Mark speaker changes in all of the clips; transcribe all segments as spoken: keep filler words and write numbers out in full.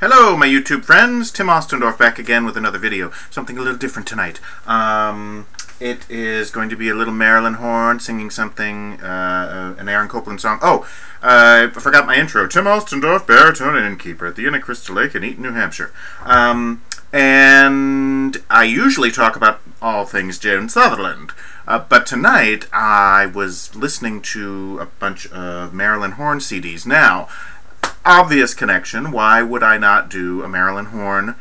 Speaker 1: Hello, my YouTube friends. Tim Ostendorf back again with another video. Something a little different tonight. Um, it is going to be a little Marilyn Horne singing something, uh, an Aaron Copeland song. Oh, uh, I forgot my intro. Tim Ostendorf, baritone and innkeeper at the Inn at Crystal Lake in Eaton, New Hampshire. Um, and I usually talk about all things Joan Sutherland. Uh, but tonight I was listening to a bunch of Marilyn Horne C Ds. Now, obvious connection, why would I not do a Marilyn Horne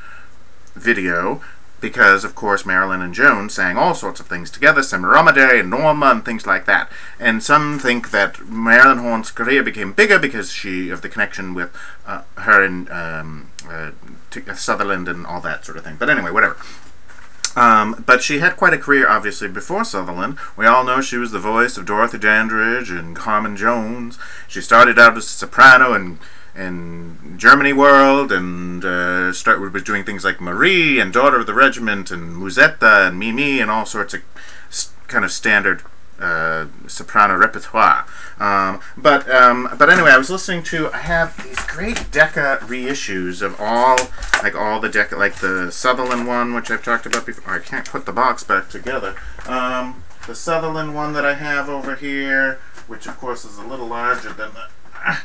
Speaker 1: video? Because, of course, Marilyn and Joan sang all sorts of things together, Semiramis and Norma and things like that. And some think that Marilyn Horne's career became bigger because she of the connection with uh, her and um, uh, Sutherland and all that sort of thing. But anyway, whatever. Um, but she had quite a career, obviously, before Sutherland. We all know she was the voice of Dorothy Dandridge and Carmen Jones. She started out as a soprano and in Germany World, and uh, start, was doing things like Marie and Daughter of the Regiment and Musetta and Mimi and all sorts of kind of standard uh, soprano repertoire. Um, but um, but anyway, I was listening to. I have these great Decca reissues of all like all the Decca, like the Sutherland one, which I've talked about before. I can't put the box back together. Um, the Sutherland one that I have over here, which of course is a little larger than the. Ah,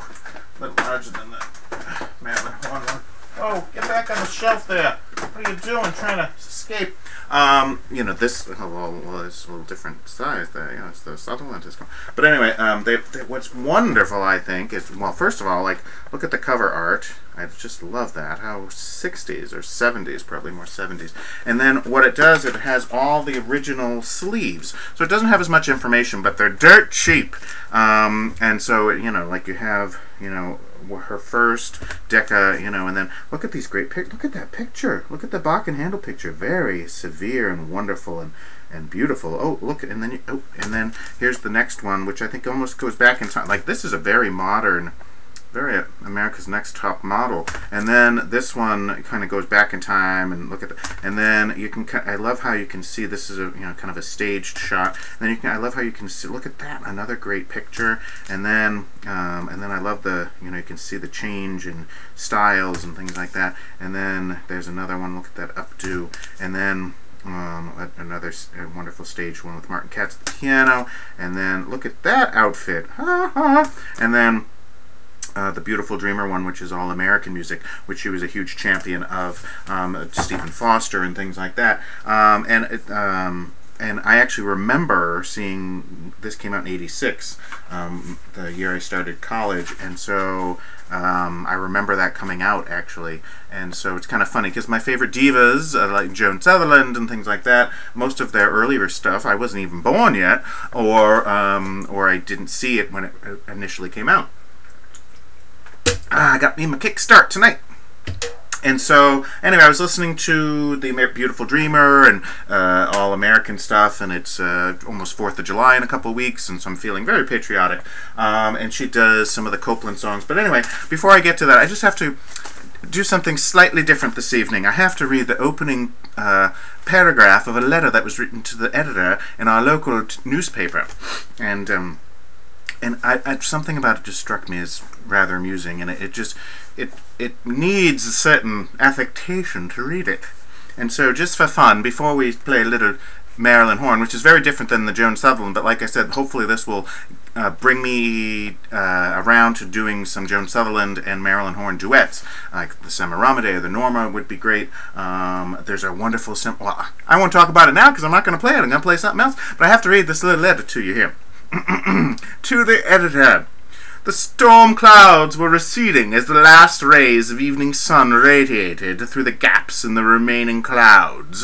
Speaker 1: A little larger than the uh, Marilyn Horne one. Oh, get back on the shelf there. What are you doing trying to escape? Um, you know, this, oh, well, well, it's a little different size there. You know, it's the Sutherland. But anyway, um, they, they, what's wonderful, I think, is, well, first of all, like, look at the cover art. I just love that. How sixties or seventies, probably more seventies. And then what it does, it has all the original sleeves. So it doesn't have as much information, but they're dirt cheap. Um, and so, you know, like you have, you know, her first Decca, you know, and then look at these great pic. Look at that picture. Look at the Bach and Handel picture. Very severe and wonderful and and beautiful. Oh, look, and then you, oh, and then here's the next one, which I think almost goes back in time. Like this is a very modern, very America's Next Top Model, and then this one kind of goes back in time, and look at the, and then you can. I love how you can see this is a you know kind of a staged shot. And then you can. I love how you can see. Look at that, another great picture. And then um, and then I love the you know you can see the change in styles and things like that. And then there's another one. Look at that updo, and then. Um, another uh, wonderful stage one with Martin Katz at the piano, and then look at that outfit, ha ha, and then. Uh, the Beautiful Dreamer one, which is all American music, which she was a huge champion of, um, Stephen Foster and things like that. Um, and it, um, and I actually remember seeing this came out in eighty-six, um, the year I started college, and so um, I remember that coming out actually. And so it's kind of funny because my favorite divas, uh, like Joan Sutherland and things like that, most of their earlier stuff I wasn't even born yet, or um, or I didn't see it when it initially came out. Ah, I got me my kickstart tonight. And so, anyway, I was listening to the Beautiful Dreamer and uh, all American stuff, and it's uh, almost fourth of July in a couple of weeks, and so I'm feeling very patriotic. Um, and she does some of the Copeland songs. But anyway, before I get to that, I just have to do something slightly different this evening. I have to read the opening uh, paragraph of a letter that was written to the editor in our local t newspaper. And... Um, And I, I, something about it just struck me as rather amusing, and it, it just it it needs a certain affectation to read it. And so, just for fun, before we play a little Marilyn Horne, which is very different than the Joan Sutherland, but like I said, hopefully this will uh, bring me uh, around to doing some Joan Sutherland and Marilyn Horne duets, like the Semiramis or the Norma would be great. Um, there's a wonderful, simple. Well, I won't talk about it now because I'm not going to play it. I'm going to play something else, but I have to read this little letter to you here. To the editor. The storm clouds were receding as the last rays of evening sun radiated through the gaps in the remaining clouds.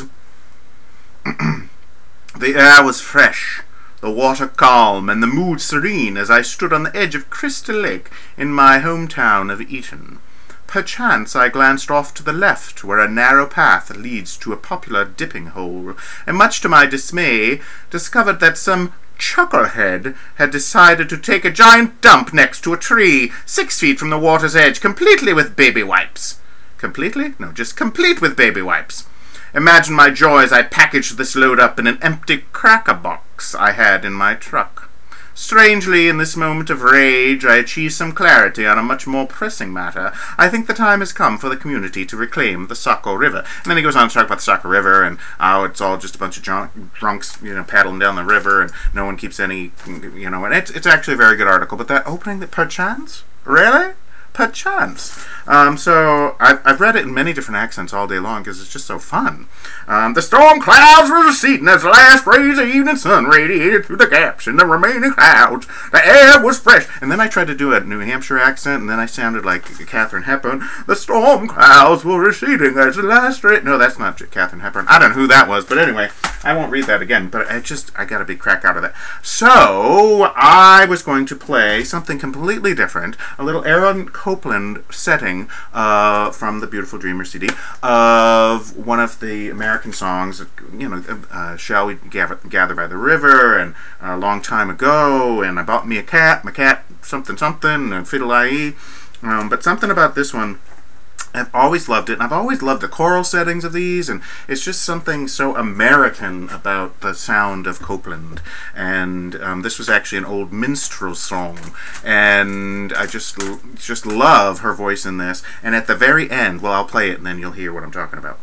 Speaker 1: The air was fresh, the water calm, and the mood serene as I stood on the edge of Crystal Lake in my hometown of Eaton. Perchance I glanced off to the left, where a narrow path leads to a popular dipping hole, and much to my dismay discovered that some chucklehead had decided to take a giant dump next to a tree, six feet from the water's edge, completely with baby wipes. Completely? No, just complete with baby wipes. Imagine my joy as I packaged this load up in an empty cracker box I had in my truck. Strangely, in this moment of rage, I achieve some clarity on a much more pressing matter. I think the time has come for the community to reclaim the Saco River. And then he goes on to talk about the Saco River and how it's all just a bunch of drunk, drunks, you know, paddling down the river, and no one keeps any, you know, and it's, it's actually a very good article. But that opening, that perchance? Really? Perchance. Um, so I've, I've read it in many different accents all day long because it's just so fun. Um, the storm clouds were receding as the last rays of evening sun radiated through the gaps in the remaining clouds. The air was fresh. And then I tried to do a New Hampshire accent, and then I sounded like Katharine Hepburn. The storm clouds were receding as the last ray... No, that's not Katharine Hepburn. I don't know who that was, but anyway, I won't read that again. But I just, I got a big crack out of that. So I was going to play something completely different, a little Aaron Copeland setting uh, from the Beautiful Dreamer C D of one of the American songs, you know, uh, Shall We Gather, Gather by the River, and A Long Time Ago, and I Bought Me a Cat, My Cat, something something, and Fiddle-I-E. Um, but something about this one, I've always loved it, and I've always loved the choral settings of these, and it's just something so American about the sound of Copeland. And um, this was actually an old minstrel song, and I just just love her voice in this. And at the very end, well, I'll play it, and then you'll hear what I'm talking about.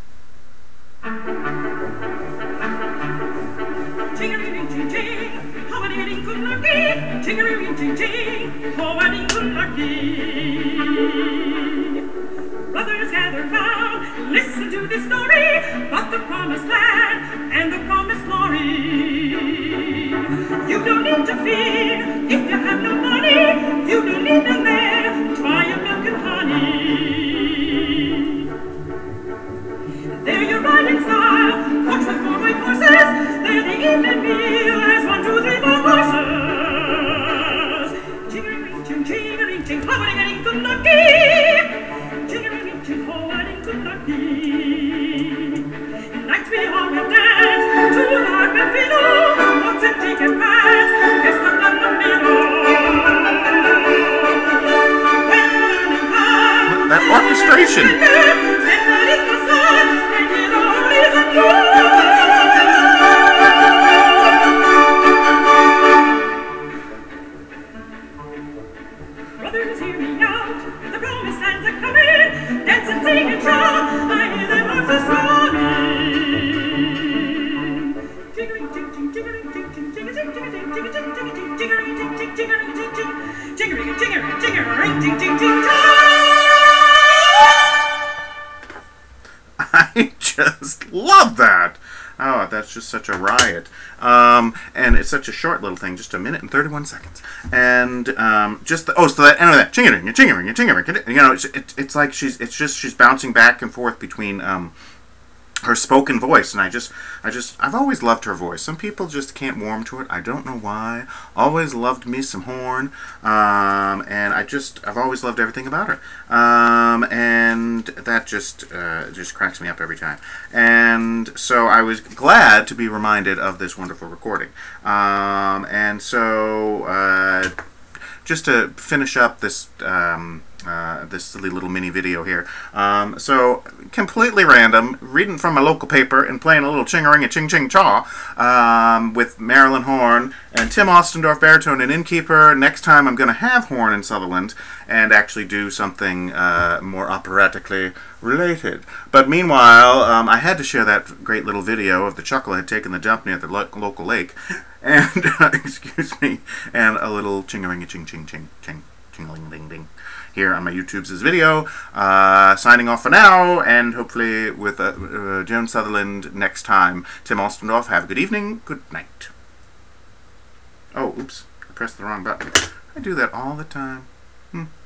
Speaker 2: Brothers gather round, listen to this story about the promised land and the promised glory. You don't need to fear if you have no money. You don't need to live, try your milk and honey. There you ride in style, coach with four white horses. There the evening meal has one, two, three, four courses. Ching-a-ring-ching, ching-a-ring-ching, how-a-ding-a-ding, good lucky. Nights we all will dance to the harp and fiddle, waltz and take and prance, get stuck on the middle. When the morning comes,
Speaker 1: that orchestration.
Speaker 2: stand out in the sun and hear the holy hallelujah. Brothers, hear me out, the promised lands are coming. Dance and sing and shout, I hear them arms are throbbing. Jing-a-ring-ching-ching, jing-a-ring-ching-ching, jing-a-ching-ching-a-ching, jing-a-ching-ching-a-ching, jing-a-ring-ching-ching, jing-a-ring-ching-ching, jing-a-ring-ching-ching-a-ring-ching-ching-ching.
Speaker 1: I just love that. Oh, that's just such a riot. Um, and it's such a short little thing, just a minute and thirty-one seconds. And um, just the, oh, so that end of that ching-a-ring, ching-a-ring, ching-a-ring, you know, it's, it, it's like she's it's just she's bouncing back and forth between um, her spoken voice, and I just I just I've always loved her voice. Some people just can't warm to it. I don't know why. Always loved me some Horne, um, and I just I've always loved everything about her. Um, and that just uh, just cracks me up every time. And so I was glad to be reminded of this wonderful recording. Um, and so uh, just to finish up this. Um, Uh, this silly little mini video here. Um, so, completely random, reading from a local paper and playing a little Ching-a-ring-Chaw um, with Marilyn Horne and Tim Ostendorf, baritone and innkeeper. Next time I'm going to have Horne and Sutherland and actually do something uh, more operatically related. But meanwhile, um, I had to share that great little video of the chucklehead taking the dump near the lo local lake. And, uh, excuse me, and a little ching-a-ring-a-ching-ching-ching-ching. Ching-a-ling-ding-ding. Here on my YouTube's video. Uh, signing off for now, and hopefully with uh, uh, Joan Sutherland next time. Tim Ostendorf, have a good evening, good night. Oh, oops, I pressed the wrong button. I do that all the time. Hmm.